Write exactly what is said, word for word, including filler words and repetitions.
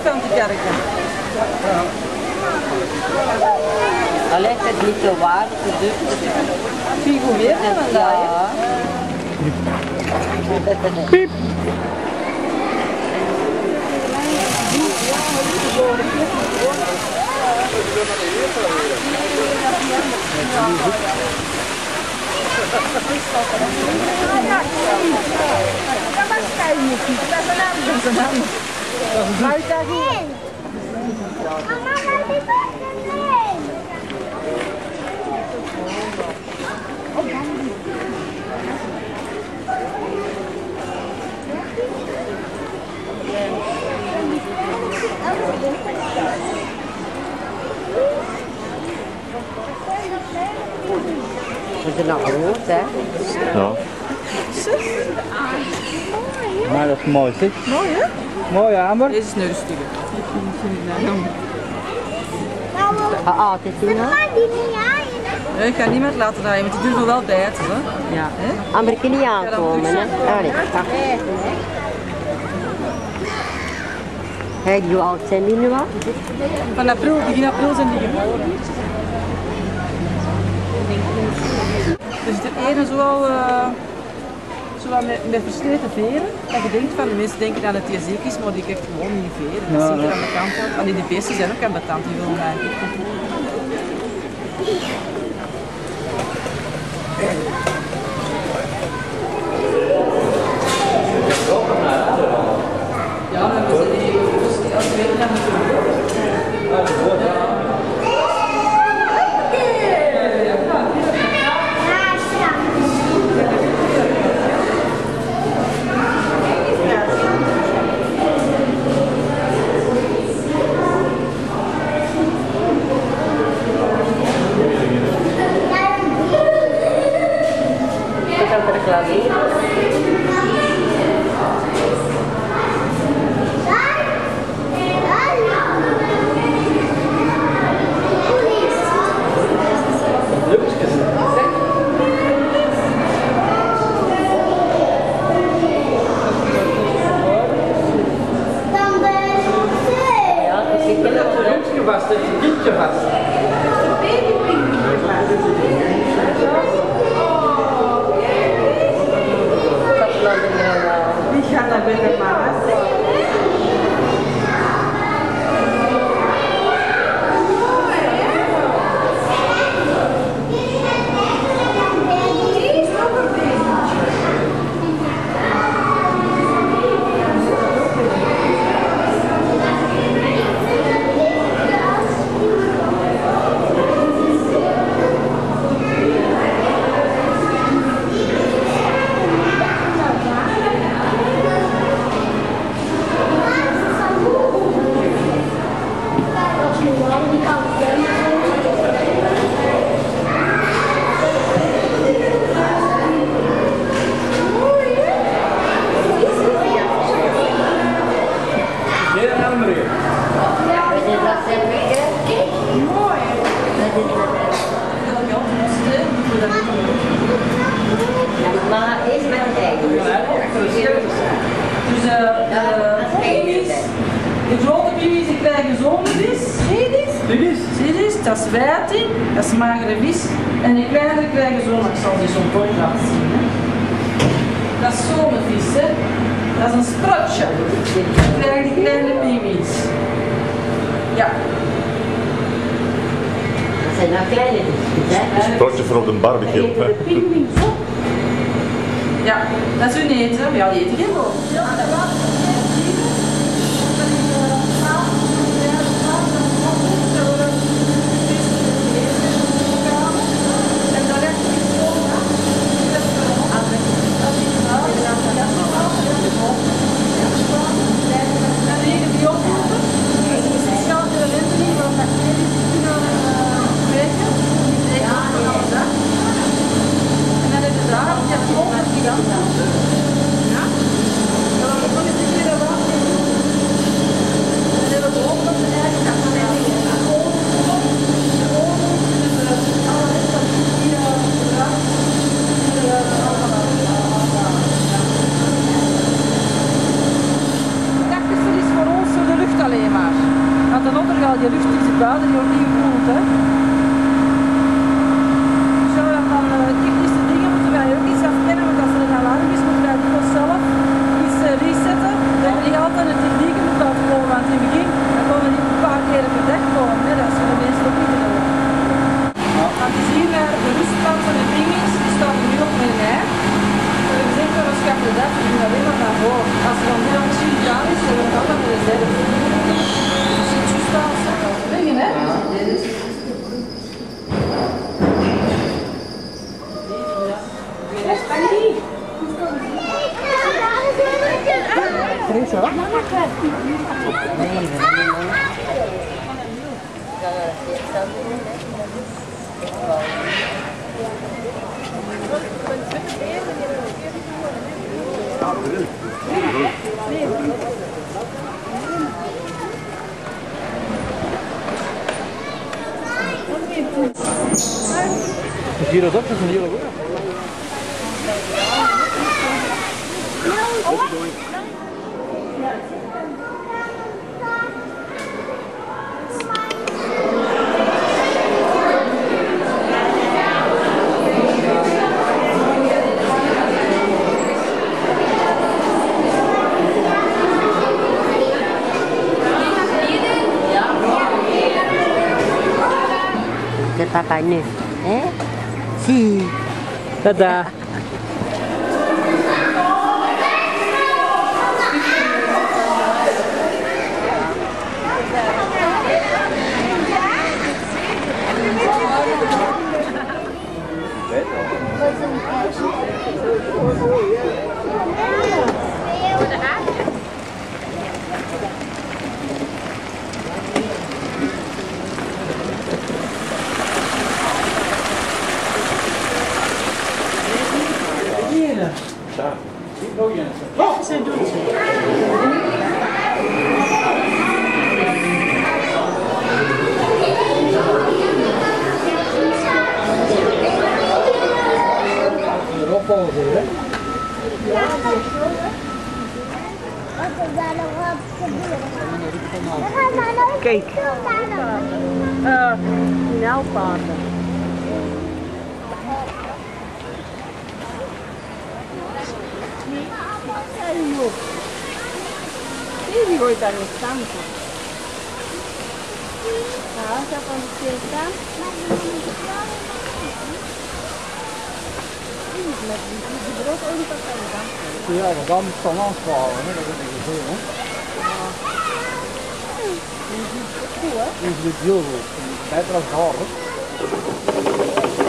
van te kerken. Allee, het is niet zo waar, het is dus. Figureer en vandaag. Ja. Piep. Het is nog rood, hè? Ja. Maar dat is mooi, zeg. Mooi, hè? Mooi, Amber. Deze is een rustige. Ah, ah, het is hier, hè? Ik ga niemand laten draaien, want die durven wel bijten, hè? Ja. Amber kan niet aankomen, hè? Allee, wacht. Kijk, hoe oud zijn die nu al? Van april, begin april zijn die geboren. Er zit er ene zo al, uh, zo al met, met versleten veren, dat je denkt van de mensen denken dat het ziek is, maar die krijgt gewoon niet veren. Dat ziet er aan de kant uit. Allee, de beesten zijn ook aan de kant, die willen eigenlijk. Ja, maar we zijn die als we weten dat we het vast, het kindje vast. Die gaat naar binnen, mama. Maar eerst met het eigen. Dus uh, de baby's, de grote baby's die krijgen zo'n vis, zie je dit? Zie je dit? Dat is wijting, dat is magere vis. En die kleinere krijgen zo'n, ik zal die zo'n bord laten zien. Hè. Dat is zo'n vis, hè. Dat is een sprotje. Dat krijgen die kleine baby's. Ja. Dat zijn nou kleine visjes, hè? Sprotje voor op de barbecue. Eten de pinguïns op? Ja, dat is hun eten. Ja, die eten geen boom. Ja? Ja, dat is ja, die lucht die zit buiten, die wordt niet gekoeld, hè. Dus ja, dan uh, technische dingen moeten wij ook iets afkennen, want als er een alarm is, moeten wij die zelf iets uh, resetten. Dat je niet altijd de technieken moet laten komen, want in het begin dan komen die een paar keer per dag komen, hè. Dat is voor de mensen ook niet doen. Want je ziet naar de rustplaats van de dinges, die staat nu op mijn rij. We zeggen wel, we schaffen dat, we doen dat weer maar naar voren. Als er dan heel misschien gedaan is, dan gaat dat met de zet. Dus het is juist als dingen, hè? Terus hoor. Zie je dat ook? Dat is een hele goede. Kita tanya, eh? Si. Dadah. Ja, zij doet het. Kijk. Uh, Nijlpaarden. Die gooit daar niet staan. Nou, zo kan het stil staan. Met die brood ook niet op de kant. Ja, maar dan moet het dan aansparen, hè? Dat is niet zo, hè? Die is goed, hè? Die is heel goed. Beter als haar, hè?